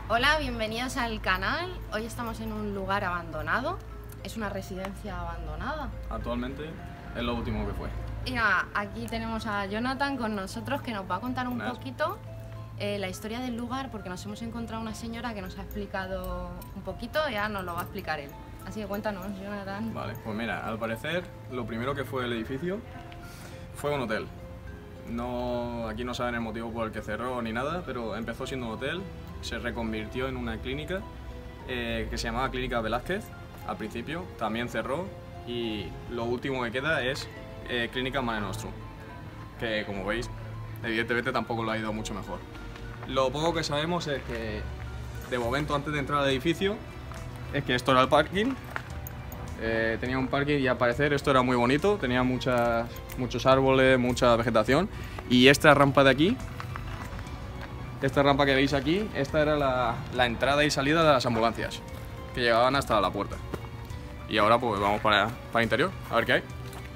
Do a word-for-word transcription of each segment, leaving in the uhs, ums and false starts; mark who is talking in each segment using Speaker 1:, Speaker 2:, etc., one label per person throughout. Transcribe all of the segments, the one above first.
Speaker 1: Hola, bienvenidos al canal. Hoy estamos en un lugar abandonado. Es una residencia abandonada.
Speaker 2: Actualmente es lo último que fue.
Speaker 1: Y nada, aquí tenemos a Jonathan con nosotros que nos va a contar un
Speaker 2: Buenas.
Speaker 1: poquito eh, la historia del lugar, porque nos hemos encontrado una señora que nos ha explicado un poquito, ya nos lo va a explicar él. Así que cuéntanos, Jonathan.
Speaker 2: Vale, pues mira, al parecer lo primero que fue el edificio fue un hotel. No, aquí no saben el motivo por el que cerró ni nada, pero empezó siendo un hotel, se reconvirtió en una clínica eh, que se llamaba Clínica Velázquez al principio, también cerró y lo último que queda es eh, Clínica Mare Nostrum, que como veis, evidentemente tampoco lo ha ido mucho mejor. Lo poco que sabemos es que, de momento, antes de entrar al edificio, es que esto era el parking. Eh, tenía un parking y al parecer esto era muy bonito, tenía muchas, muchos árboles, mucha vegetación. Y esta rampa de aquí, esta rampa que veis aquí, esta era la, la entrada y salida de las ambulancias, que llegaban hasta la puerta. Y ahora pues vamos para, para el interior, a ver qué hay.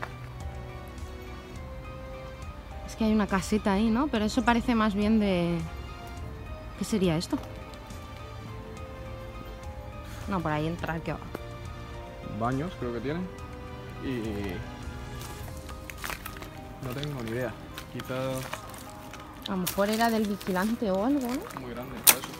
Speaker 1: Es que hay una caseta ahí, ¿no? Pero eso parece más bien de... ¿Qué sería esto? No, por ahí entrar, ¿qué va?
Speaker 2: Baños creo que tienen. Y... no tengo ni idea. Quizá...
Speaker 1: A lo mejor era del vigilante o algo, ¿no?
Speaker 2: muy grande para eso.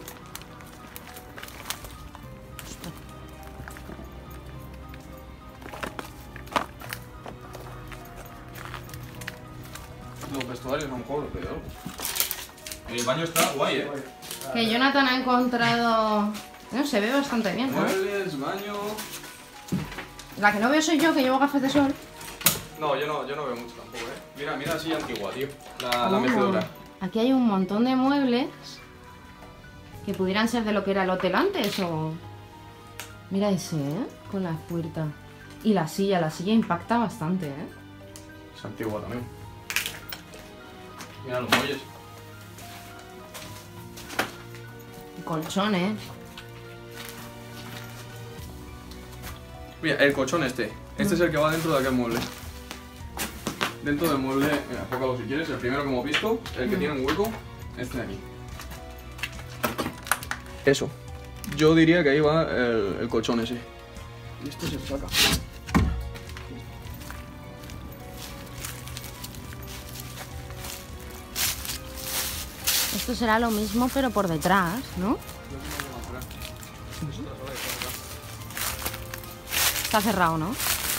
Speaker 2: Los vestuarios a lo mejor, pero... El baño está guay, ¿eh?
Speaker 1: Que Jonathan ha encontrado... No, se ve bastante bien, ¿no?
Speaker 2: Muebles, baño...
Speaker 1: La que no veo soy yo, que llevo gafas de sol.
Speaker 2: No, yo no, yo no veo mucho tampoco, ¿eh? Mira, mira así antigua, tío. La, la
Speaker 1: Oh,
Speaker 2: mecedora.
Speaker 1: aquí hay un montón de muebles que pudieran ser de lo que era el hotel antes o... Mira ese, ¿eh? Con la puerta. Y la silla, la silla impacta bastante, ¿eh?
Speaker 2: Es antigua también. Mira los muelles.
Speaker 1: Colchones.
Speaker 2: Mira, el colchón este. Este es el que va dentro de aquel mueble. Dentro del mueble, mira, enfócalo si quieres, el primero que hemos visto, el que
Speaker 1: Mm.
Speaker 2: tiene un hueco, este de aquí. Eso. Yo diría que ahí va el, el colchón ese. Y este se saca.
Speaker 1: Esto será lo mismo, pero por detrás, ¿no? Está cerrado, ¿no?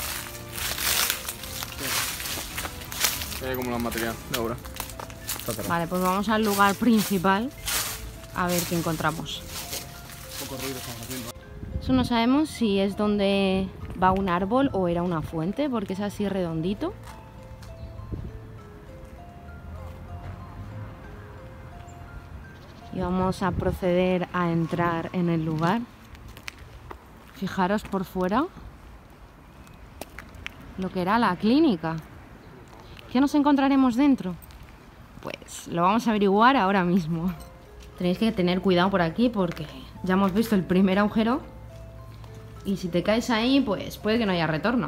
Speaker 2: Eh, como la material de obra. Está cerrado.
Speaker 1: Vale, pues vamos al lugar principal a ver qué encontramos.
Speaker 2: Poco ruido estamos haciendo.
Speaker 1: Eso no sabemos si es donde va un árbol o era una fuente, porque es así redondito. Y vamos a proceder a entrar en el lugar. Fijaros por fuera lo que era la clínica. ¿Qué nos encontraremos dentro? Pues lo vamos a averiguar ahora mismo. Tenéis que tener cuidado por aquí porque ya hemos visto el primer agujero y si te caes ahí, pues puede que no haya retorno.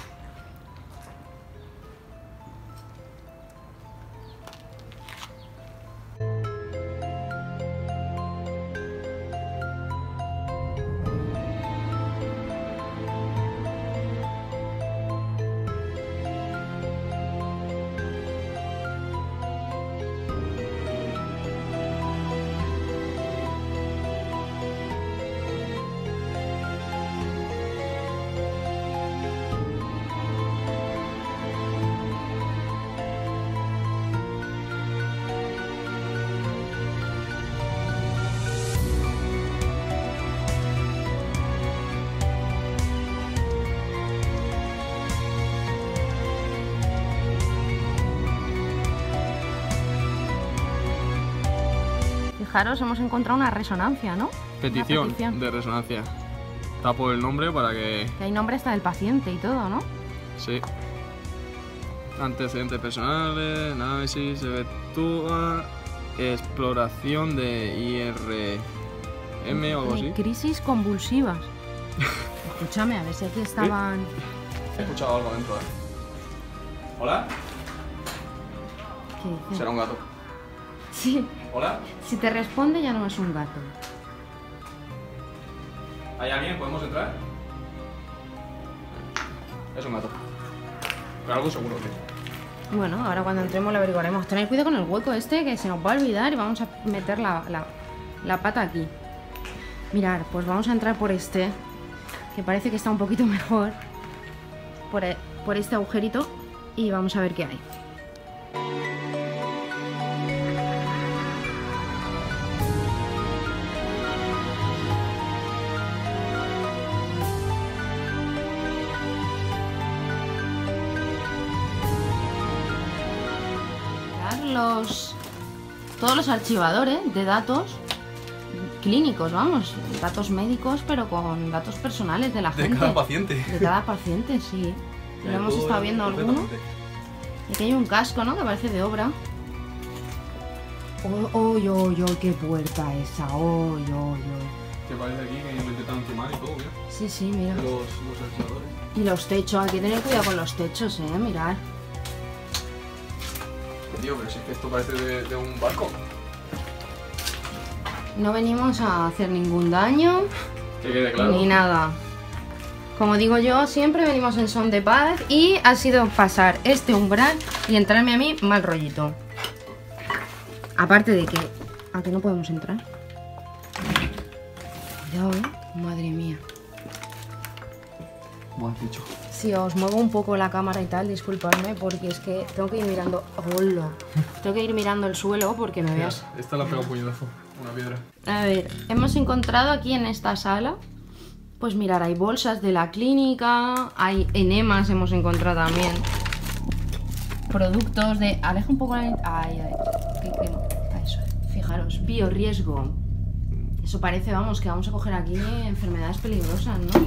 Speaker 1: Fijaros, hemos encontrado una resonancia, ¿no?
Speaker 2: Petición,
Speaker 1: Una petición.
Speaker 2: de resonancia. Tapo el nombre para que...
Speaker 1: Que hay nombre hasta del paciente y todo, ¿no?
Speaker 2: Sí. Antecedentes personales, análisis, efectúa, exploración de I R M o algo así.
Speaker 1: Crisis convulsivas. Escúchame, a ver si aquí estaban...
Speaker 2: He escuchado algo dentro, ¿eh? ¿Hola?
Speaker 1: ¿Qué dice?
Speaker 2: Será un gato.
Speaker 1: Sí,
Speaker 2: ¿Hola?
Speaker 1: si te responde ya no es un gato.
Speaker 2: ¿Hay alguien? ¿Podemos entrar? Es un gato. Pero algo seguro que...
Speaker 1: Bueno, ahora cuando entremos lo averiguaremos. Tened cuidado con el hueco este que se nos va a olvidar y vamos a meter la, la, la pata aquí. Mirad, pues vamos a entrar por este, que parece que está un poquito mejor. Por, e, por este agujerito y vamos a ver qué hay. Los, todos los archivadores de datos clínicos, vamos, datos médicos, pero con datos personales de la gente.
Speaker 2: De cada paciente.
Speaker 1: De cada paciente, sí. Lo hemos estado viendo alguno. Y aquí hay un casco, ¿no? Que parece de obra. ¡Oh, oh, oh, oh! ¡Qué puerta esa! ¡Oh, oh, oh!
Speaker 2: Que parece aquí que me intentan quemar y todo, mira.
Speaker 1: Sí, sí, mira.
Speaker 2: Los, los archivadores.
Speaker 1: Y los techos, hay que tener cuidado con los techos, eh, mirad.
Speaker 2: Tío, pero si es que esto parece de, de un barco.
Speaker 1: No venimos a hacer ningún daño.
Speaker 2: Que quede claro.
Speaker 1: Ni nada. Como digo yo, siempre venimos en son de paz y ha sido pasar este umbral y entrarme a mí mal rollito. Aparte de que... ¿A que no podemos entrar? Cuidado, ¿eh? Madre mía.
Speaker 2: Buen dicho.
Speaker 1: Si os muevo un poco la cámara y tal, disculpadme, porque es que tengo que ir mirando... ¡Hola! Tengo que ir mirando el suelo porque me veas...
Speaker 2: Esta la pega un puñetazo, una piedra.
Speaker 1: A ver, hemos encontrado aquí en esta sala... Pues mirar, hay bolsas de la clínica, hay enemas, hemos encontrado también. Productos de... Aleja un poco la... Ay, ay, qué, qué... Eso, fijaros, biorriesgo. Eso parece, vamos, que vamos a coger aquí enfermedades peligrosas, ¿no?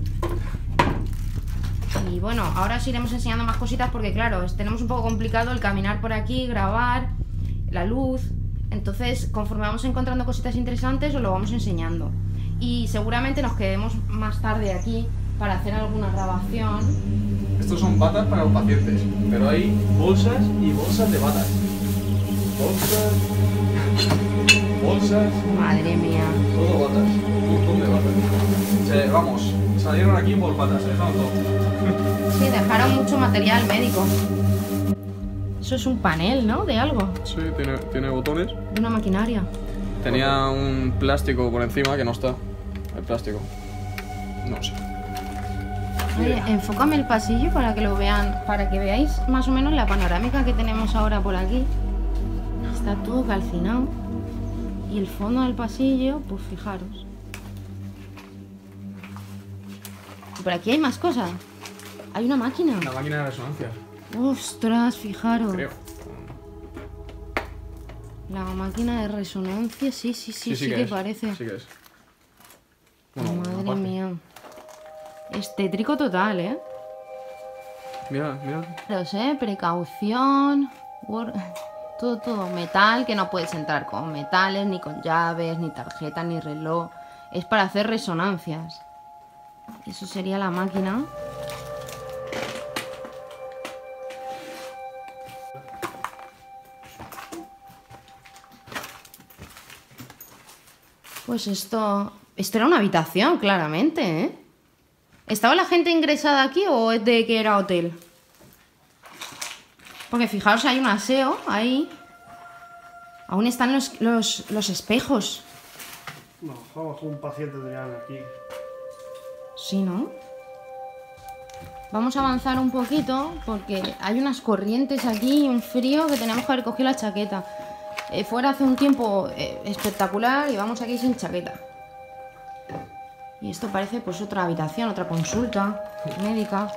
Speaker 1: Y bueno, ahora os iremos enseñando más cositas porque claro, tenemos un poco complicado el caminar por aquí, grabar, la luz. Entonces, conforme vamos encontrando cositas interesantes, os lo vamos enseñando. Y seguramente nos quedemos más tarde aquí para hacer alguna grabación.
Speaker 2: Estos son batas para los pacientes, pero hay bolsas y bolsas de batas. Bolsas, bolsas,
Speaker 1: Madre mía.
Speaker 2: todo batas, un montón de batas. Se, vamos, salieron aquí por batas, se dejaron todo.
Speaker 1: Sí, dejaron mucho material médico. Eso es un panel, ¿no? De algo.
Speaker 2: Sí, tiene, tiene botones.
Speaker 1: De una maquinaria.
Speaker 2: Tenía un plástico por encima que no está. El plástico. No sé.
Speaker 1: Oye, enfócame el pasillo para que lo vean, para que veáis más o menos la panorámica que tenemos ahora por aquí. Está todo calcinado. Y el fondo del pasillo, pues fijaros. Y por aquí hay más cosas. Hay una máquina.
Speaker 2: Una máquina de resonancia.
Speaker 1: Ostras, fijaros.
Speaker 2: Creo.
Speaker 1: La máquina de resonancia, sí, sí, sí, sí, sí, sí que, que parece.
Speaker 2: Sí que es.
Speaker 1: Bueno, madre mía. Es tétrico total, ¿eh?
Speaker 2: Mira, mira.
Speaker 1: Pero sé, precaución. Todo, todo. Metal, que no puedes entrar con metales, ni con llaves, ni tarjeta, ni reloj. Es para hacer resonancias. Eso sería la máquina. Pues esto... Esto era una habitación, claramente, ¿eh? ¿Estaba la gente ingresada aquí o es de que era hotel? Porque fijaos, hay un aseo ahí. Aún están los, los, los espejos.
Speaker 3: No, vamos, un paciente tenían aquí.
Speaker 1: Sí, ¿no? Vamos a avanzar un poquito porque hay unas corrientes aquí y un frío que tenemos que haber cogido la chaqueta. Eh, fuera hace un tiempo eh, espectacular y vamos aquí sin chaqueta. Y esto parece pues otra habitación, otra consulta médica.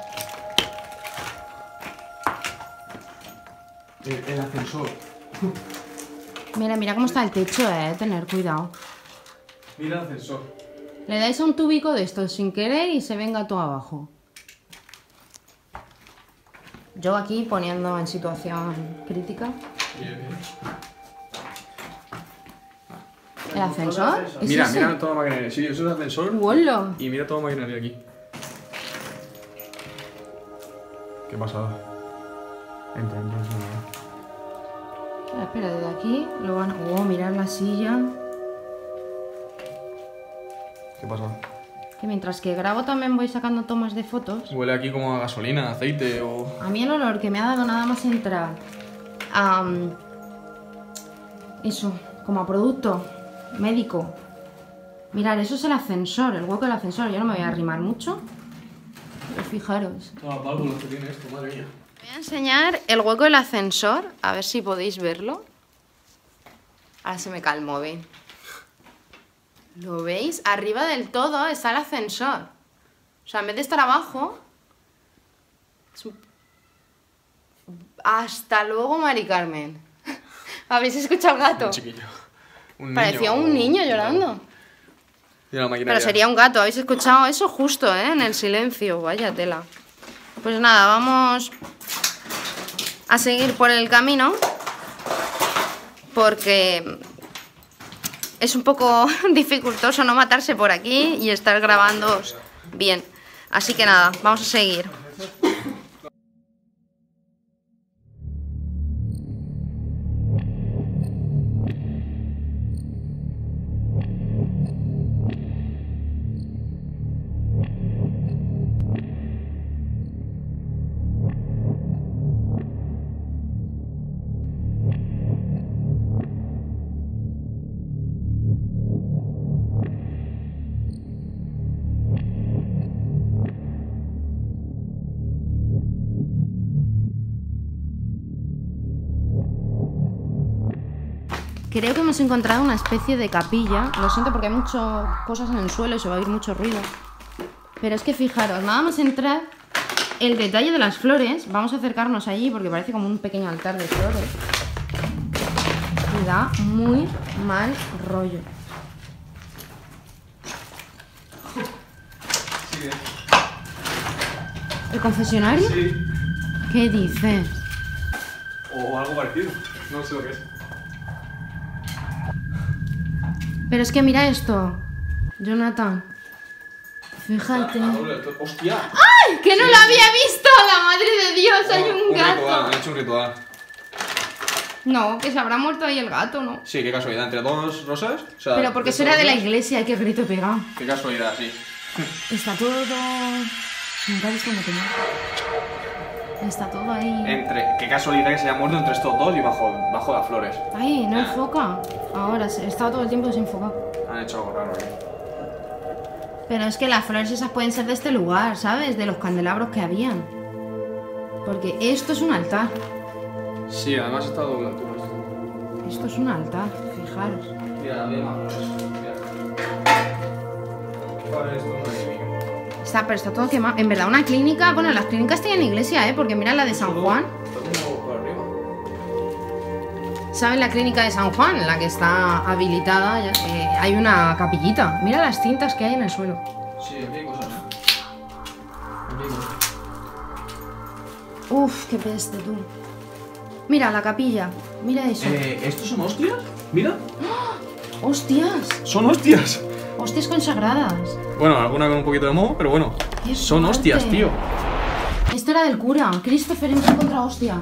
Speaker 2: El, el ascensor.
Speaker 1: Mira, mira cómo está el techo, eh. Tener cuidado.
Speaker 2: Mira el ascensor.
Speaker 1: Le dais a un tubico de estos sin querer y se venga todo abajo. Yo aquí poniendo en situación crítica.
Speaker 2: Bien, bien.
Speaker 1: ¿El ascensor? ¿Es
Speaker 2: Mira,
Speaker 1: ese?
Speaker 2: mira toda la maquinaria. Sí, eso es el ascensor.
Speaker 1: ¡Hola!
Speaker 2: Y mira toda la maquinaria aquí. Qué pasada. Entra, entra, entra.
Speaker 1: Espera, espera, desde aquí lo van a... Oh, mirad la silla.
Speaker 2: ¿Qué pasa?
Speaker 1: Que mientras que grabo también voy sacando tomas de fotos.
Speaker 2: Huele aquí como a gasolina, aceite o...
Speaker 1: A mí el olor que me ha dado nada más entrar a... eso, como a producto médico. Mirad, eso es el ascensor, el hueco del ascensor. Yo no me voy a arrimar mucho, pero fijaros.
Speaker 2: Todas las válvulas que tiene esto, madre mía.
Speaker 1: Voy a enseñar el hueco del ascensor, a ver si podéis verlo. Ahora se me cae el móvil. ¿Lo veis? Arriba del todo está el ascensor. O sea, en vez de estar abajo... es un... Hasta luego, Mari Carmen. ¿Habéis escuchado el gato?
Speaker 2: Un chiquillo. Un
Speaker 1: Parecía
Speaker 2: niño,
Speaker 1: un
Speaker 2: o...
Speaker 1: niño llorando.
Speaker 2: Y la maquinaria.
Speaker 1: Pero sería un gato. ¿Habéis escuchado eso justo, eh? En el silencio. Vaya tela. Pues nada, vamos a seguir por el camino. Porque... es un poco dificultoso no matarse por aquí y estar grabando bien. Así que nada, vamos a seguir. Creo que hemos encontrado una especie de capilla. Lo siento porque hay muchas cosas en el suelo y se va a oír mucho ruido. Pero es que fijaros, nada más entrar, el detalle de las flores. Vamos a acercarnos allí porque parece como un pequeño altar de flores. Y da muy mal rollo.
Speaker 2: Sí, ¿eh?
Speaker 1: ¿El confesionario?
Speaker 2: Sí.
Speaker 1: ¿Qué dices?
Speaker 2: O algo parecido. No sé lo que es.
Speaker 1: Pero es que mira esto, Jonathan. Fíjate.
Speaker 2: ¡Hostia!
Speaker 1: ¡Ay! ¡Que no
Speaker 2: Sí,
Speaker 1: lo
Speaker 2: sí.
Speaker 1: había visto! ¡La madre de Dios! ¡Hay un,
Speaker 2: un
Speaker 1: gato!
Speaker 2: ritual, han hecho un ritual.
Speaker 1: No, que se habrá muerto ahí el gato, ¿no?
Speaker 2: Sí, qué casualidad. Entre dos rosas. O sea,
Speaker 1: Pero porque
Speaker 2: dos
Speaker 1: eso era de la
Speaker 2: rosas.
Speaker 1: iglesia, qué grito pegado.
Speaker 2: Qué casualidad, sí.
Speaker 1: Está todo... Nunca he visto una toma. Está todo ahí.
Speaker 2: Entre, qué casualidad que se haya muerto entre estos dos y bajo, bajo las flores.
Speaker 1: Ay, no
Speaker 2: Ya.
Speaker 1: enfoca. Ahora, se- estaba todo el tiempo desenfocado.
Speaker 2: Han hecho algo raro aquí.
Speaker 1: Pero es que las flores esas pueden ser de este lugar, ¿sabes? De los candelabros que habían. Porque esto es un altar.
Speaker 2: Sí, además está a doble altura.
Speaker 1: Esto es un altar, fijaros.
Speaker 2: Mira, había más flores. Mira. Vale, esto no es clínica.
Speaker 1: Está, pero está todo quemado. En verdad, una clínica... Bueno, las clínicas tienen iglesia, ¿eh? Porque mira la de San Juan.
Speaker 2: Está como por arriba.
Speaker 1: ¿Sabes la clínica de San Juan? La que está habilitada. Ya- eh, hay una capillita. Mira las cintas que hay en el suelo.
Speaker 2: Sí, aquí hay cosas. Aquí hay cosas.
Speaker 1: Uf, qué peste, tú. Mira, la capilla. Mira eso.
Speaker 2: Eh, ¿estos son hostias? Mira.
Speaker 1: ¡Hostias!
Speaker 2: ¡Son hostias!
Speaker 1: ¡Hostias consagradas!
Speaker 2: Bueno, alguna con un poquito de moho, pero bueno.
Speaker 1: ¡Qué
Speaker 2: Son
Speaker 1: fuerte!
Speaker 2: hostias, tío.
Speaker 1: Esto era del cura. Christopher entra contra hostias.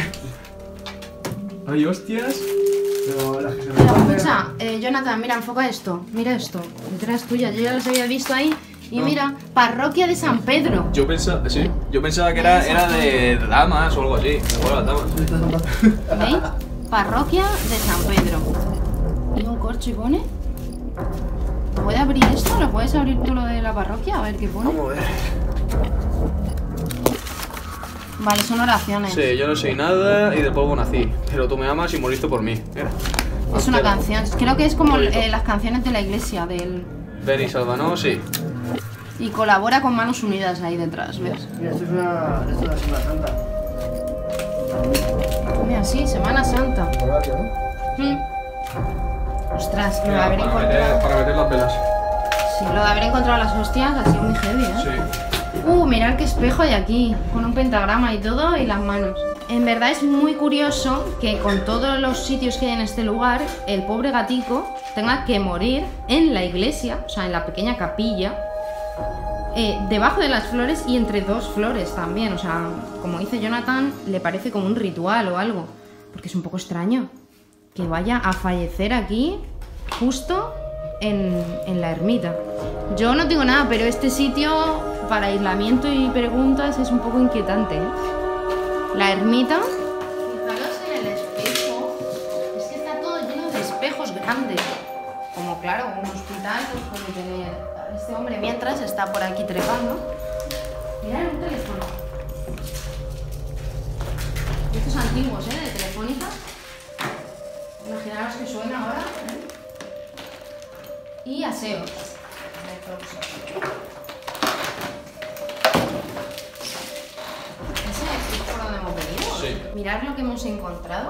Speaker 2: Hay hostias.
Speaker 3: Pero las que se me
Speaker 1: Pero
Speaker 3: parecen-
Speaker 1: escucha, eh, Jonathan, mira, enfoca esto. Mira esto. Detrás tuya. Yo ya las había visto ahí. Y
Speaker 2: No.
Speaker 1: mira, parroquia de San Pedro.
Speaker 2: Yo pensaba, sí, yo pensaba que era, era de damas o algo así. Me acuerdo de las damas.
Speaker 1: ¿Veis? Parroquia de San Pedro. ¿Y un corcho y pone? ¿Puede abrir esto? ¿Lo puedes abrir tú lo de la parroquia? A ver qué pone.
Speaker 2: Vamos a ver.
Speaker 1: Vale, son oraciones.
Speaker 2: Sí, yo no soy nada y del polvo nací. Pero tú me amas y moriste por mí. Mira.
Speaker 1: Es una canción. Creo que es como
Speaker 2: Bonito.
Speaker 1: eh, las canciones de la iglesia del...
Speaker 2: Ven y sálvanos, sí.
Speaker 1: Y colabora con Manos Unidas ahí detrás, ¿ves?
Speaker 3: Mira, esto es una. Esto es una Semana Santa.
Speaker 1: Mira, sí, Semana Santa.
Speaker 3: Croacia, ¿no?
Speaker 1: Mm. Ostras, lo de
Speaker 2: Mira,
Speaker 1: haber
Speaker 2: para, meter,
Speaker 1: encontrado...
Speaker 2: para meter las velas.
Speaker 1: Sí, lo de haber encontrado las hostias ha sido muy heavy, ¿eh?
Speaker 2: Sí.
Speaker 1: Uh, mirad qué espejo hay aquí, con un pentagrama y todo y las manos. En verdad es muy curioso que con todos los sitios que hay en este lugar, el pobre gatico tenga que morir en la iglesia, o sea, en la pequeña capilla, eh, debajo de las flores y entre dos flores también. O sea, como dice Jonathan, le parece como un ritual o algo, porque es un poco extraño que vaya a fallecer aquí justo en, en la ermita. Yo no tengo nada, pero este sitio para aislamiento y preguntas es un poco inquietante, ¿eh? La ermita. Fijaros en el espejo. Es que está todo lleno de espejos grandes. Como claro, un hospital pues puede tener. Este hombre mientras está por aquí trepando. Mirad un teléfono. Estos antiguos, ¿eh? De Telefónica. Imaginaros que suena ahora. ¿eh? Y aseos. ¿Ese es por donde hemos venido?
Speaker 2: Sí.
Speaker 1: Mirad lo que hemos encontrado.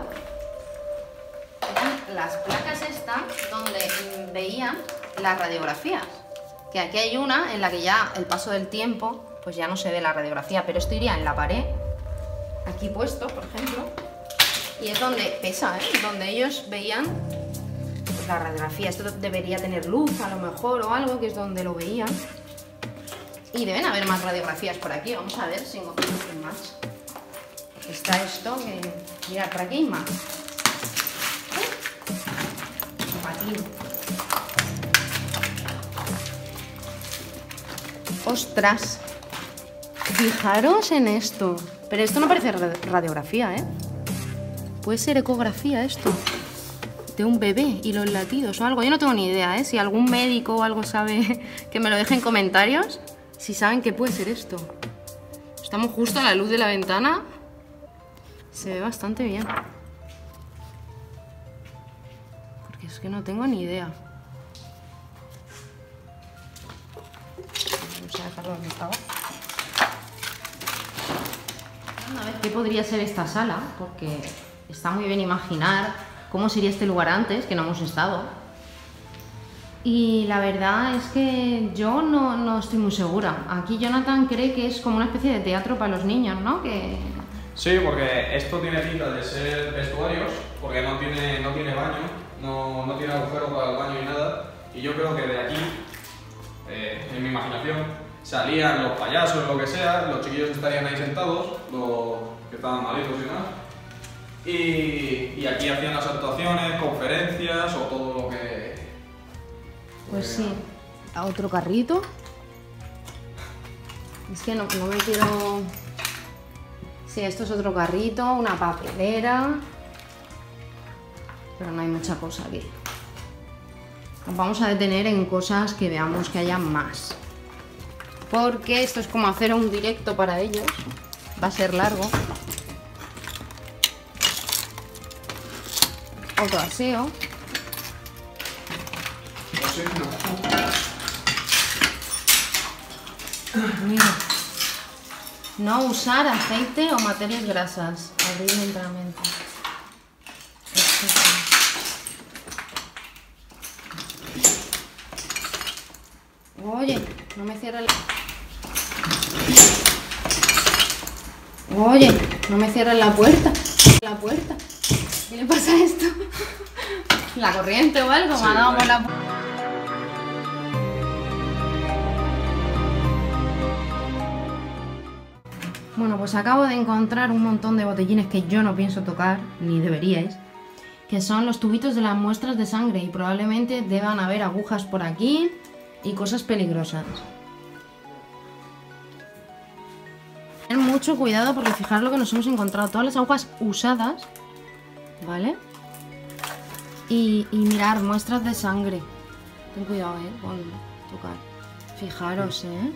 Speaker 1: Eran las placas estas donde veían las radiografías. Que aquí hay una en la que ya el paso del tiempo pues ya no se ve la radiografía, pero esto iría en la pared, aquí puesto, por ejemplo, y es donde pesa, ¿eh? Donde ellos veían pues, la radiografía. Esto debería tener luz a lo mejor o algo, que es donde lo veían. Y deben haber más radiografías por aquí. Vamos a ver si encontramos más. Está esto que... Mirad, por aquí hay más. Un patín. ¡Ostras! Fijaros en esto. Pero esto no parece radiografía, ¿eh? Puede ser ecografía esto. De un bebé y los latidos o algo. Yo no tengo ni idea, ¿eh? Si algún médico o algo sabe, que me lo deje en comentarios. Si saben qué puede ser esto. Estamos justo a la luz de la ventana. Se ve bastante bien. Porque es que no tengo ni idea. Vamos a dejarlo donde estaba. A ver qué podría ser esta sala, porque está muy bien imaginar cómo sería este lugar antes, que no hemos estado. Y la verdad es que yo no, no estoy muy segura. Aquí Jonathan cree que es como una especie de teatro para los niños, ¿no? Que...
Speaker 2: Sí, porque esto tiene pinta de ser vestuarios, porque no tiene, no tiene baño, no, no tiene agujero para el baño y nada. Y yo creo que de aquí, eh, en mi imaginación, salían los payasos, lo que sea, los chiquillos estarían ahí sentados, los que estaban malitos y nada. Y, y aquí hacían las actuaciones, conferencias o todo lo que...
Speaker 1: Pues sí. ¿A otro carrito? Es que no, no me quiero... Sí, esto es otro carrito, una papelera... Pero no hay mucha cosa aquí. Nos vamos a detener en cosas que veamos que haya más. Porque esto es como hacer un directo para ellos. Va a ser largo. Otro aseo. Mira. No usar aceite o materias grasas. Abrir lentamente. Oye, no me cierra el... Oye, no me cierran la puerta. La puerta. ¿Qué le pasa a esto? ¿La corriente o algo?
Speaker 2: Sí,
Speaker 1: me ha dado por la... Bueno, pues acabo de encontrar un montón de botellines que yo no pienso tocar, ni deberíais, que son los tubitos de las muestras de sangre y probablemente deban haber agujas por aquí y cosas peligrosas. Ten mucho cuidado porque fijaros lo que nos hemos encontrado, todas las agujas usadas, ¿vale? Y, y mirar, muestras de sangre. Ten cuidado, ¿eh? Con tocar. Fijaros, ¿eh?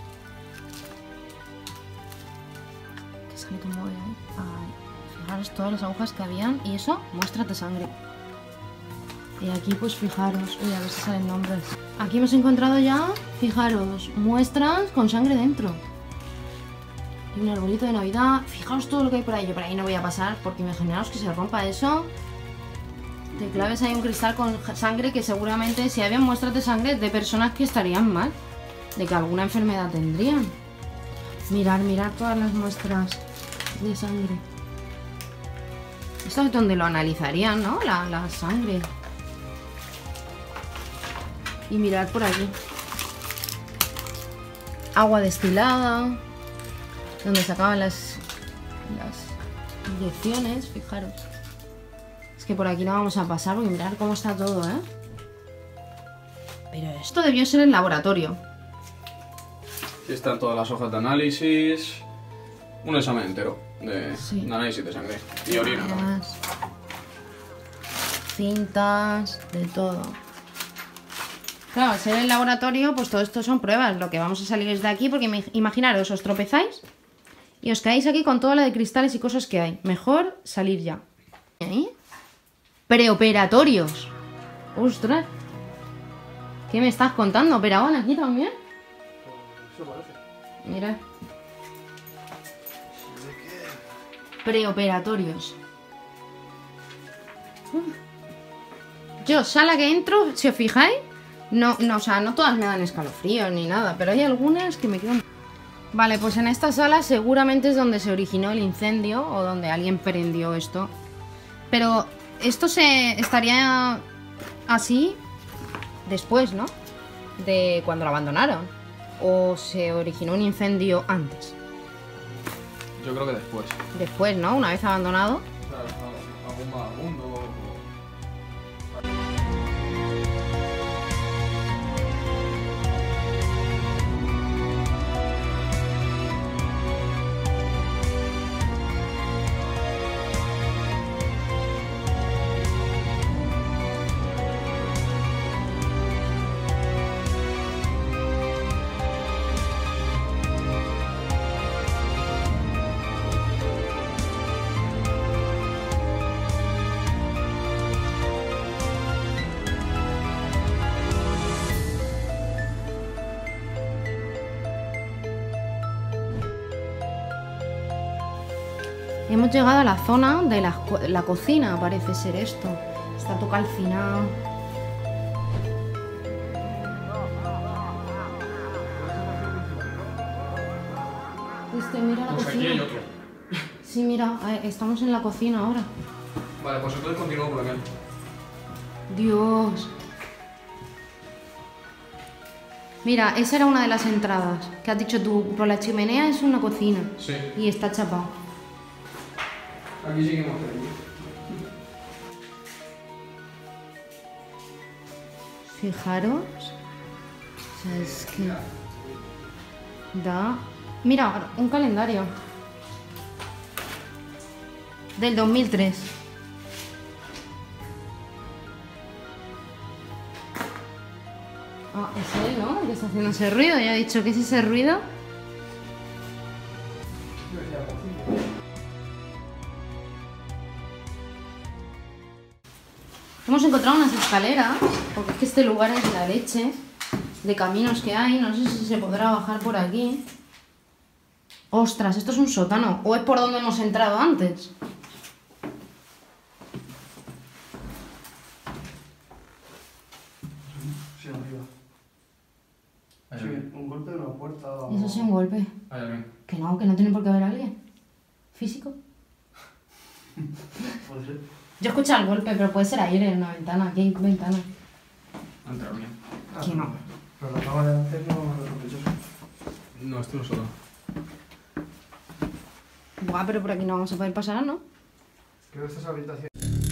Speaker 1: Que sale como mueve ahí. Ay, fijaros todas las agujas que habían y eso, muestras de sangre. Y aquí pues fijaros, uy, a ver si salen nombres. Aquí hemos encontrado ya, fijaros, muestras con sangre dentro. Y un arbolito de Navidad. Fijaos todo lo que hay por ahí. Yo por ahí no voy a pasar porque imaginaos que se rompa eso. Te claves ahí un cristal con sangre que seguramente si había muestras de sangre de personas que estarían mal. De que alguna enfermedad tendrían. Mirad, mirad todas las muestras de sangre. Esto es donde lo analizarían, ¿no? La, la sangre. Y mirad por aquí. Agua destilada. Donde sacaban las, las inyecciones, fijaros. Es que por aquí no vamos a pasar porque mirad cómo está todo, ¿eh? Pero esto debió ser el laboratorio.
Speaker 2: Aquí están todas las hojas de análisis. Un examen entero de,
Speaker 1: Sí.
Speaker 2: de análisis de sangre. Y orina también.
Speaker 1: Las cintas, de todo. Claro, al ser el laboratorio, pues todo esto son pruebas. Lo que vamos a salir es de aquí, porque me- imaginaros, os tropezáis y os caéis aquí con toda la de cristales y cosas que hay. Mejor salir ya. ¿Ahí? Preoperatorios. ¡Ostras! ¿Qué me estás contando? ¿Operaban aquí también?
Speaker 3: Eso parece.
Speaker 1: Mira. Preoperatorios. Uf. Yo, sala que entro, si os fijáis, no, no, o sea, no todas me dan escalofríos ni nada, pero hay algunas que me quedan... Vale, pues en esta sala seguramente es donde se originó el incendio o donde alguien prendió esto. Pero esto se estaría así después, ¿no? De cuando lo abandonaron. ¿O se originó un incendio antes?
Speaker 2: Yo creo que después.
Speaker 1: Después, ¿no? Una vez abandonado.
Speaker 2: Claro, algún vagabundo o...
Speaker 1: Hemos llegado a la zona de la, co- la cocina, parece ser esto. Está todo calcinado. Este, mira la
Speaker 2: Pues aquí
Speaker 1: cocina.
Speaker 2: hay otro.
Speaker 1: Sí, mira, eh, estamos en la cocina ahora.
Speaker 2: Vale, pues entonces continúo por aquí.
Speaker 1: Dios. Mira, esa era una de las entradas que has dicho tú. Por la chimenea es una cocina.
Speaker 2: Sí.
Speaker 1: Y está chapado.
Speaker 2: Aquí seguimos.
Speaker 1: Fijaros. O sea, es que... Da... Mira, un calendario. Del dos mil tres. Ah, es él, ¿no? El que está haciendo ese ruido. Ya he dicho, ¿qué es ese ruido? Hemos encontrado unas escaleras, porque es que este lugar es la leche de caminos que hay. No sé si se podrá bajar por aquí. Ostras, esto es un sótano. ¿O es por donde hemos entrado antes?
Speaker 3: Sí, arriba.
Speaker 2: Hay
Speaker 3: Sí,
Speaker 2: alguien.
Speaker 3: un golpe de una puerta. o-
Speaker 1: Eso sí, un golpe.
Speaker 2: Hay alguien.
Speaker 1: Que no, que no tiene por qué haber alguien. ¿Físico?
Speaker 3: Puede ser.
Speaker 1: Yo he escuchado el golpe, pero puede ser aire en una ventana. Aquí hay ventana.
Speaker 2: Ha entrado alguien.
Speaker 3: Ah,
Speaker 1: Que no.
Speaker 3: Pero la cama de antes no es sospechoso.
Speaker 2: No, esto no es solo.
Speaker 1: Buah, pero por aquí no vamos a poder pasar, ¿no?
Speaker 3: Creo que esta es la habitación.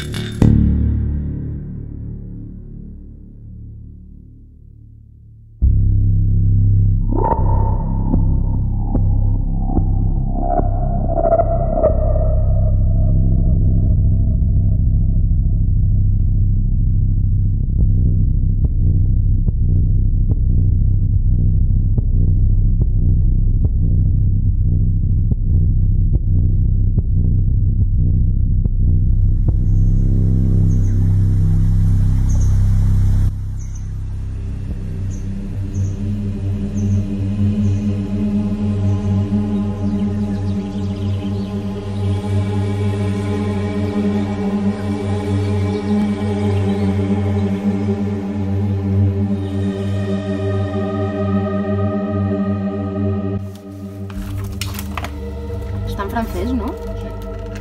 Speaker 1: Está en francés, ¿no?
Speaker 2: Sí.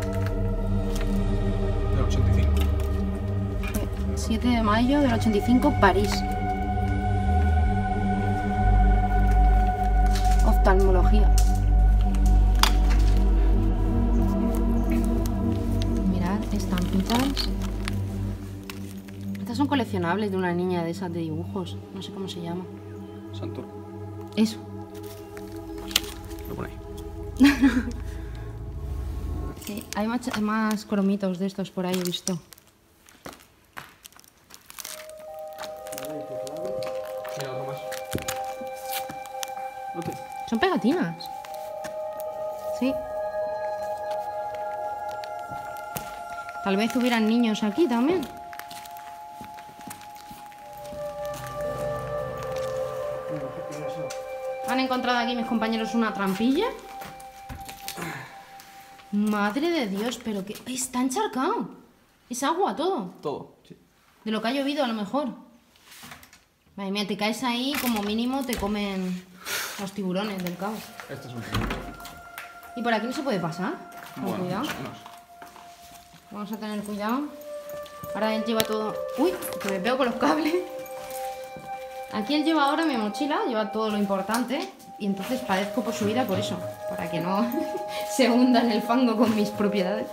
Speaker 2: Del ochenta y cinco.
Speaker 1: siete de mayo del ochenta y cinco, París. Oftalmología. Mirad, estampitas. Estas Estas son coleccionables de una niña de esas de dibujos. No sé cómo se llama.
Speaker 2: Santur.
Speaker 1: Eso.
Speaker 2: Lo pone ahí.
Speaker 1: Sí, hay más, más cromitos de estos por ahí, he visto.
Speaker 2: Mira, otro más. Ok.
Speaker 1: Son pegatinas. Sí. Tal vez hubieran niños aquí también. Han encontrado aquí mis compañeros una trampilla. Madre de Dios, pero que está encharcado. Es agua todo.
Speaker 2: Todo, sí.
Speaker 1: De lo que ha llovido a lo mejor. Madre mía, te caes ahí, como mínimo te comen los tiburones del cabo.
Speaker 2: Este es un tiburón.
Speaker 1: ¿Y por aquí no se puede pasar? Con
Speaker 2: Bueno,
Speaker 1: cuidado.
Speaker 2: más o menos.
Speaker 1: Vamos a tener cuidado. Ahora él lleva todo... ¡Uy! Que me pego con los cables. Aquí él lleva ahora mi mochila, lleva todo lo importante. Y entonces padezco por su vida por eso. Para que no se hunda en el fango con mis propiedades.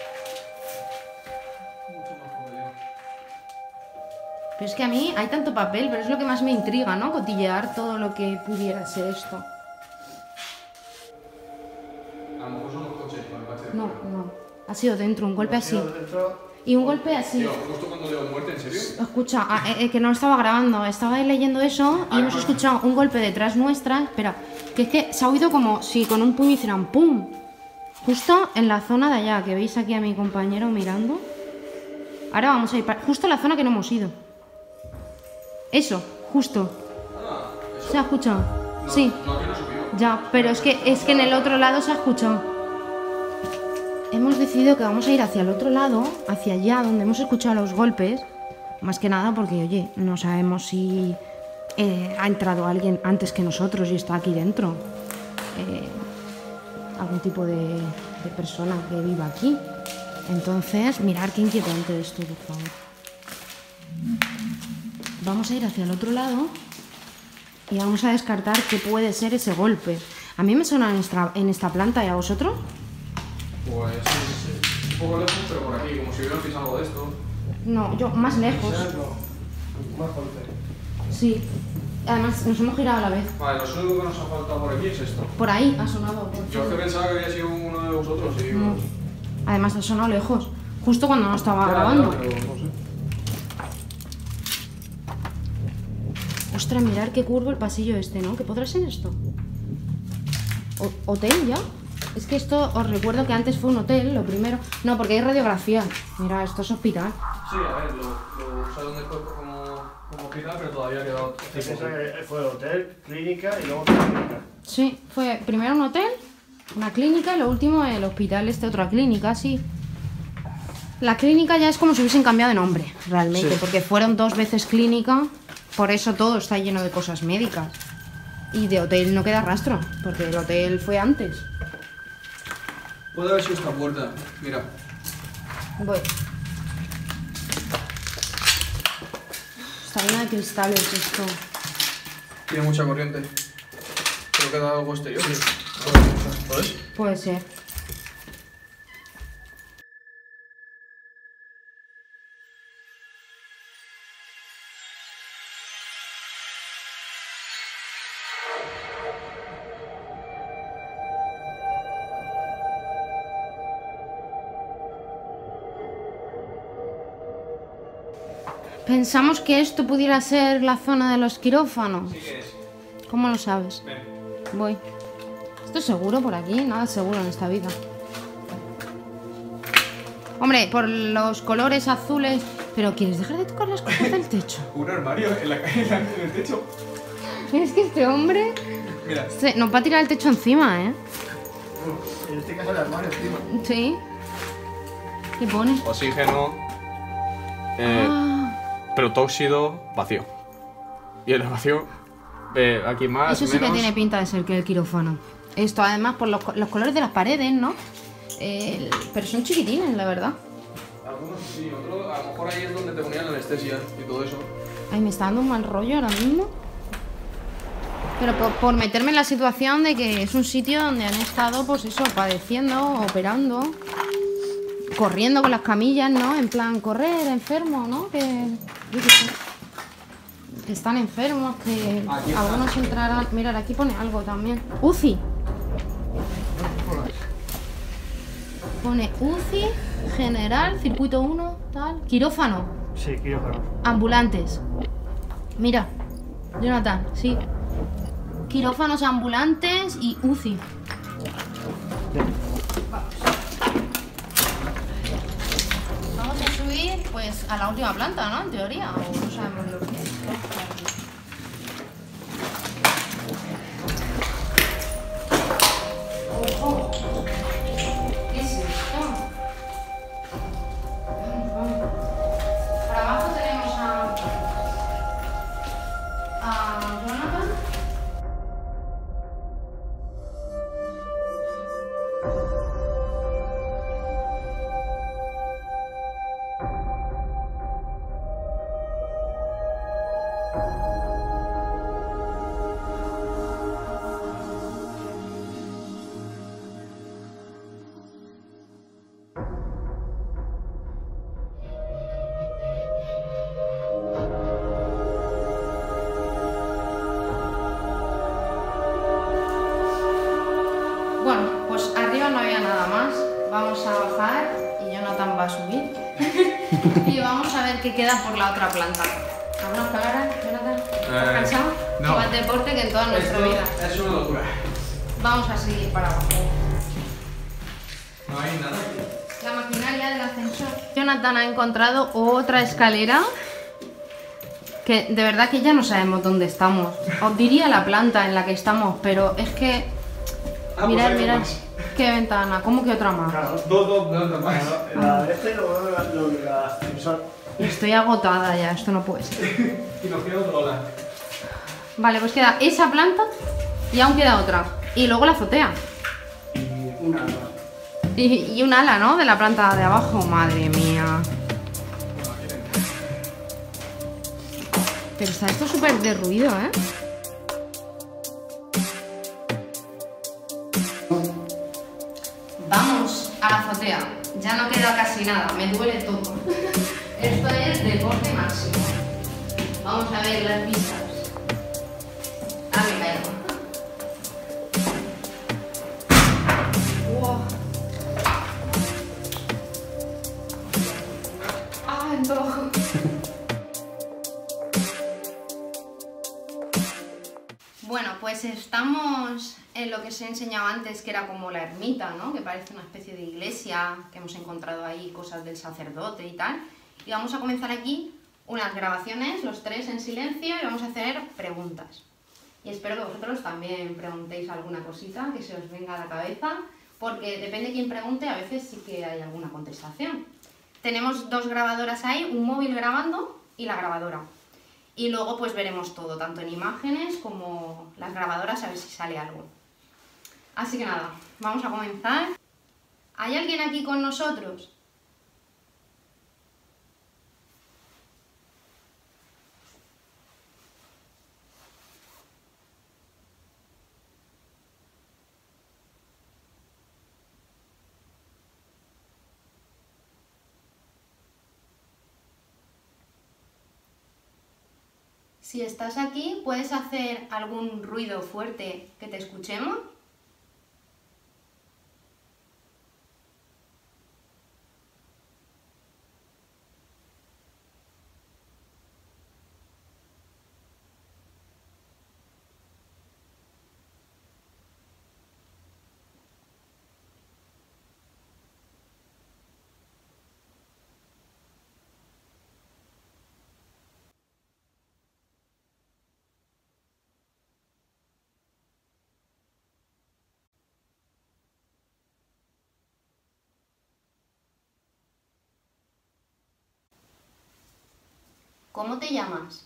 Speaker 2: Mucho más papeleo.
Speaker 1: Pero es que a mí hay tanto papel, pero es lo que más me intriga, ¿no? Cotillear todo lo que pudiera ser esto.
Speaker 2: A lo mejor son los coches con el bache de
Speaker 1: No,
Speaker 2: fuera.
Speaker 1: no. Ha sido dentro, un golpe así.
Speaker 3: Dentro,
Speaker 1: Y un golpe así.
Speaker 2: Tío, justo cuando leo muerte, ¿en serio?
Speaker 1: Escucha, ah, eh, eh, que no estaba grabando, estaba ahí leyendo eso y hemos escuchado un golpe detrás nuestra. Espera, que es que se ha oído como si con un puño hicieran ¡pum! Justo en la zona de allá, que veis aquí a mi compañero mirando. Ahora vamos a ir para... Justo en la zona que no hemos ido. Eso, justo.
Speaker 2: Ah, eso.
Speaker 1: ¿Se ha escuchado?
Speaker 2: No,
Speaker 1: Sí.
Speaker 2: No, aquí no he subido.
Speaker 1: Ya, pero es que, es que en el otro lado se ha escuchado. Hemos decidido que vamos a ir hacia el otro lado, hacia allá donde hemos escuchado los golpes. Más que nada porque, oye, no sabemos si eh, ha entrado alguien antes que nosotros y está aquí dentro. Eh, algún tipo de, de persona que viva aquí. Entonces, mirar qué inquietante esto, por favor. Vamos a ir hacia el otro lado y vamos a descartar qué puede ser ese golpe. A mí me suena en esta, en esta planta, ¿y a vosotros?
Speaker 2: Pues sí, sí, sí. Un poco lejos, pero por aquí, como si hubieran pisado algo de esto.
Speaker 1: No, yo más lejos.
Speaker 3: no, más golpe.
Speaker 1: Sí. Además, nos hemos girado a la vez.
Speaker 2: Vale, lo único que nos ha faltado por aquí es esto.
Speaker 1: Por ahí ha sonado. Por
Speaker 2: Yo es que pensaba que había sido uno de vosotros y digo...
Speaker 1: No. Además, ha sonado lejos. Justo cuando no estaba
Speaker 2: Ya,
Speaker 1: grabando.
Speaker 2: ya, pero no sé.
Speaker 1: Ostras, mirar qué curvo el pasillo este, ¿no? ¿Qué podrá ser esto? O- ¿Hotel ya? Es que esto, os recuerdo que antes fue un hotel, lo primero. No, porque hay radiografía. Mira, esto es hospital.
Speaker 2: Sí, a ver, lo, lo usaron después como, como hospital, pero todavía ha quedado...
Speaker 3: Se piensa que fue hotel, clínica y luego clínica.
Speaker 1: Sí, fue primero un hotel, una clínica y lo último el hospital, este otra clínica, sí. La clínica ya es como si hubiesen cambiado de nombre, realmente,
Speaker 2: Sí.
Speaker 1: porque fueron dos veces clínica, por eso todo está lleno de cosas médicas. Y de hotel no queda rastro, porque el hotel fue antes.
Speaker 2: Puede haber sido esta puerta, mira.
Speaker 1: Voy. Está llena de cristales esto.
Speaker 2: Tiene mucha corriente. Pero queda algo exterior. Sí. ¿Lo ves?
Speaker 1: Puede ser. Pensamos que esto pudiera ser la zona de los quirófanos.
Speaker 2: Sí que es.
Speaker 1: ¿Cómo lo sabes?
Speaker 2: Ven.
Speaker 1: Voy. Esto es seguro por aquí, nada es seguro en esta vida. Hombre, por los colores azules... Pero ¿quieres dejar de tocar las cosas del techo?
Speaker 2: Un armario en, la, en, la, en el techo.
Speaker 1: Es que este hombre
Speaker 2: Mira.
Speaker 1: se, nos va a tirar el techo encima, ¿eh?
Speaker 3: En este caso el armario encima.
Speaker 1: Sí. ¿Qué pone?
Speaker 2: Oxígeno. Eh,
Speaker 1: Ah,
Speaker 2: Protóxido vacío. Y el vacío, eh, aquí más,
Speaker 1: eso sí que
Speaker 2: menos.
Speaker 1: tiene pinta de ser que el quirófano. Esto además por los, co- los colores de las paredes, ¿no? Eh, pero son chiquitines, la verdad.
Speaker 2: Algunos sí, otros a lo mejor ahí es donde te ponían la anestesia y todo eso.
Speaker 1: Ay, me está dando un mal rollo ahora mismo. Pero por, por meterme en la situación de que es un sitio donde han estado, pues eso, padeciendo, operando, corriendo con las camillas, ¿no? En plan, correr, enfermo, ¿no? Que Yo qué sé. Que están enfermos, que
Speaker 4: Aquí está.
Speaker 1: algunos entrarán... Mirad, aquí pone algo también. U C I. Pone U C I, general, circuito uno, tal. Quirófano.
Speaker 3: Sí, quirófano.
Speaker 1: Ambulantes. Mira, Jonathan, sí. Quirófanos ambulantes y U C I. Vamos a subir, pues, a la última planta, ¿no? En teoría, o no sabemos lo que es. ¡Ojo! ¿Qué es esto? Vamos, vamos. Por abajo tenemos a... a Jonathan. Bueno, pues arriba no había nada más. Vamos a bajar y Jonathan va a subir. Y vamos a ver qué queda por la otra planta. ¿Alguna palabra, Jonathan? ¿Estás
Speaker 2: Eh,
Speaker 1: cansado?
Speaker 2: no.
Speaker 1: Como el deporte que en toda nuestra
Speaker 2: Esto
Speaker 1: vida.
Speaker 2: es una locura.
Speaker 1: Vamos a seguir para abajo.
Speaker 2: No hay nada aquí.
Speaker 1: La maquinaria del ascensor. Jonathan ha encontrado otra escalera. Que de verdad que ya no sabemos dónde estamos. Os diría la planta en la que estamos, pero es que...
Speaker 2: Ah, pues
Speaker 1: mirad,
Speaker 2: hay
Speaker 1: mirad.
Speaker 2: más.
Speaker 1: Qué ventana, ¿cómo que otra más?
Speaker 3: Claro.
Speaker 2: Dos, dos, dos, dos más.
Speaker 3: La de este y luego la- lo del ascensor.
Speaker 1: Estoy agotada ya, esto no puede ser.
Speaker 2: Y nos queda otro ola.
Speaker 1: Vale, pues queda esa planta y aún queda otra. Y luego la azotea.
Speaker 3: Y una.
Speaker 1: Y, y un ala, ¿no? De la planta de abajo. Madre mía. Pero está esto súper derruido, ¿eh? Vamos a la azotea. Ya no queda casi nada, me duele todo. Esto es deporte máximo. Vamos a ver las vistas. Ah, me caigo. Wow. Ah, no. Bueno, pues estamos en lo que os he enseñado antes, que era como la ermita, ¿no? Que parece una especie de iglesia, que hemos encontrado ahí cosas del sacerdote y tal. Y vamos a comenzar aquí unas grabaciones, los tres en silencio, y vamos a hacer preguntas. Y espero que vosotros también preguntéis alguna cosita que se os venga a la cabeza, porque depende de quién pregunte, a veces sí que hay alguna contestación. Tenemos dos grabadoras ahí, un móvil grabando y la grabadora. Y luego pues veremos todo, tanto en imágenes como las grabadoras, a ver si sale algo. Así que nada, vamos a comenzar. ¿Hay alguien aquí con nosotros? Si estás aquí, ¿puedes hacer algún ruido fuerte que te escuchemos? ¿Cómo te llamas?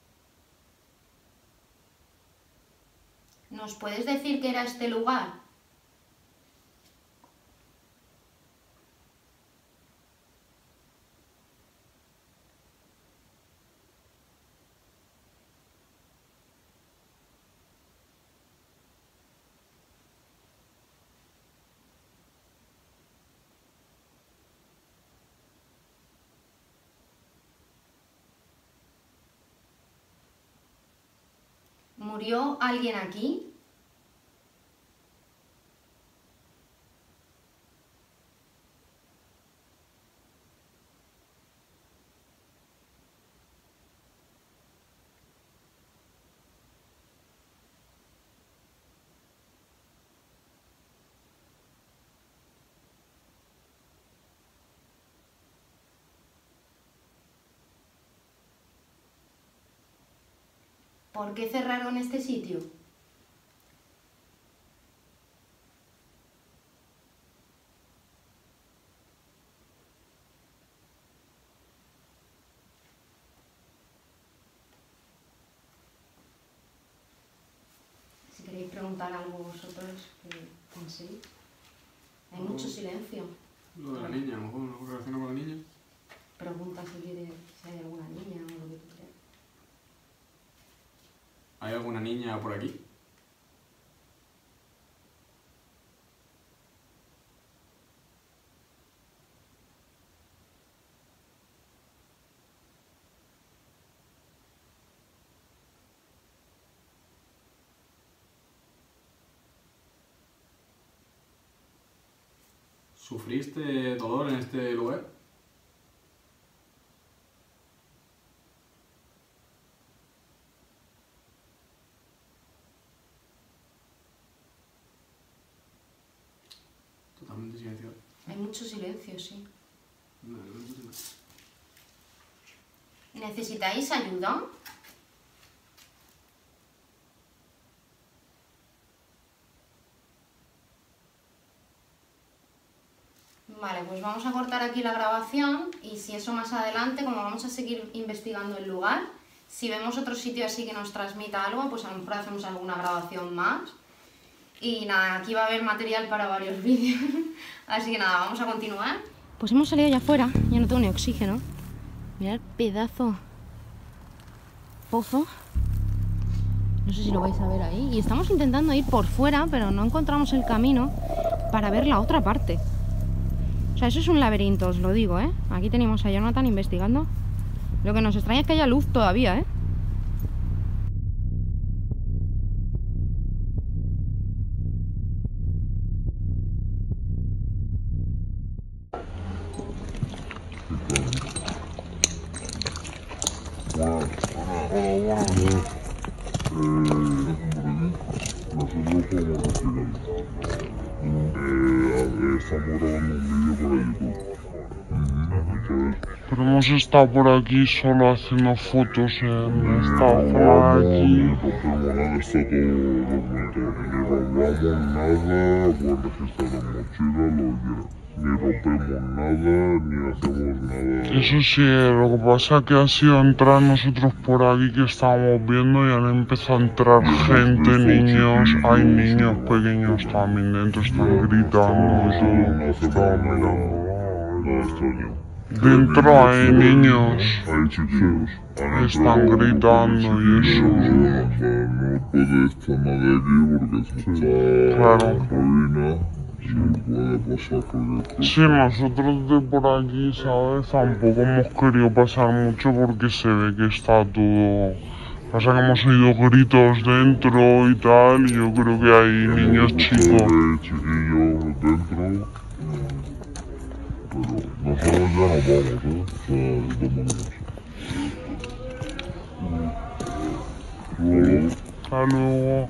Speaker 1: ¿Nos puedes decir qué era este lugar? ¿Murió alguien aquí? ¿Por qué cerraron este sitio? Si queréis preguntar algo vosotros, que penséis. Hay
Speaker 4: No.
Speaker 1: mucho silencio.
Speaker 4: Lo de la niña, a lo mejor no relaciona con la niña.
Speaker 1: Pregunta si quieres, si hay alguna niña o lo que tú creas.
Speaker 4: ¿Hay alguna niña por aquí? ¿Sufriste dolor en este lugar? Totalmente silencioso.
Speaker 1: Hay mucho silencio, sí.
Speaker 4: No, no, no, no.
Speaker 1: ¿Necesitáis ayuda? Vale, pues vamos a cortar aquí la grabación y si eso más adelante, como vamos a seguir investigando el lugar, si vemos otro sitio así que nos transmita algo, pues a lo mejor hacemos alguna grabación más. Y nada, aquí va a haber material para varios vídeos, así que nada, vamos a continuar. Pues hemos salido ya afuera, ya no tengo ni oxígeno. Mirad, pedazo pozo. No sé si lo vais a ver ahí. Y estamos intentando ir por fuera, pero no encontramos el camino para ver la otra parte. O sea, eso es un laberinto, os lo digo, ¿eh? Aquí tenemos a Jonathan investigando. Lo que nos extraña es que haya luz todavía, ¿eh?
Speaker 5: Bueno, hola, hola. Eh, nosotros como investigando. Eh, estamos grabando un vídeo para YouTube. Entonces,
Speaker 6: Pero hemos estado por aquí solo haciendo fotos en esta zona de aquí.
Speaker 5: no tenemos nada, está todo documentado. Ni robamos nada, puedes registrar la mochila, lo que ni rompemos nada, ni hacemos nada.
Speaker 6: Eso sí, lo que pasa es que ha sido entrar nosotros por aquí que estábamos viendo y han empezado a entrar gente, niños, hay niños pequeños también dentro, están gritando y todo. Estaba mirando.
Speaker 5: Nada extraño.
Speaker 6: Dentro hay niños,
Speaker 5: Hay chiquillos.
Speaker 6: están gritando y eso.
Speaker 5: No puede estar nadie aquí porque se está
Speaker 6: Claro.
Speaker 5: en ruina y puede pasar cualquier cosa.
Speaker 6: Sí, nosotros de por aquí, ¿sabes? Tampoco hemos querido pasar mucho porque se ve que está todo... Pasa que hemos oído gritos dentro y tal, y yo creo que hay niños chicos.
Speaker 5: Hay chiquillos dentro. Pero nosotros ya nos vamos, ¿eh? O sea, vámonos. Luego,
Speaker 6: Hasta luego.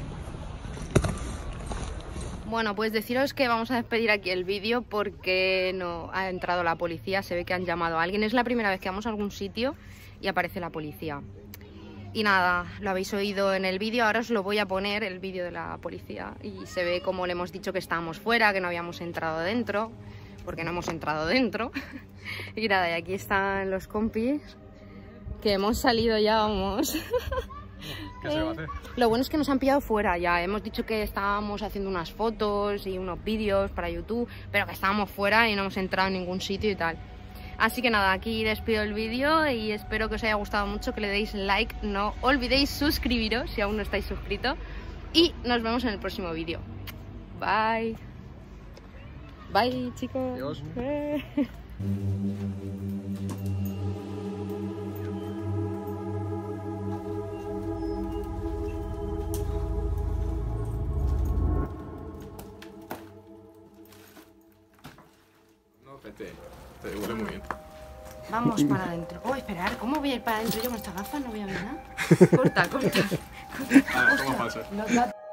Speaker 1: Bueno, pues deciros que vamos a despedir aquí el vídeo porque no ha entrado la policía, se ve que han llamado a alguien. Es la primera vez que vamos a algún sitio y aparece la policía. Y nada, lo habéis oído en el vídeo, ahora os lo voy a poner, el vídeo de la policía. Y se ve como le hemos dicho que estábamos fuera, que no habíamos entrado dentro, porque no hemos entrado dentro. Y nada, y aquí están los compis, que hemos salido ya, vamos.
Speaker 2: ¿Qué se va a hacer?
Speaker 1: Lo bueno es que nos han pillado fuera ya. Hemos dicho que estábamos haciendo unas fotos y unos vídeos para YouTube, pero que estábamos fuera y no hemos entrado en ningún sitio y tal. Así que nada, aquí despido el vídeo y espero que os haya gustado mucho, que le deis like. No olvidéis suscribiros si aún no estáis suscritos. Y nos vemos en el próximo vídeo. Bye. Bye, chicos.
Speaker 2: Adiós. Este, te huele muy bien.
Speaker 1: Vamos para adentro. Oh, esperar, ¿cómo voy a ir para adentro yo con estas gafas? No voy a ver nada. Corta, corta.
Speaker 2: Ah, toma falsa.
Speaker 1: Los datos.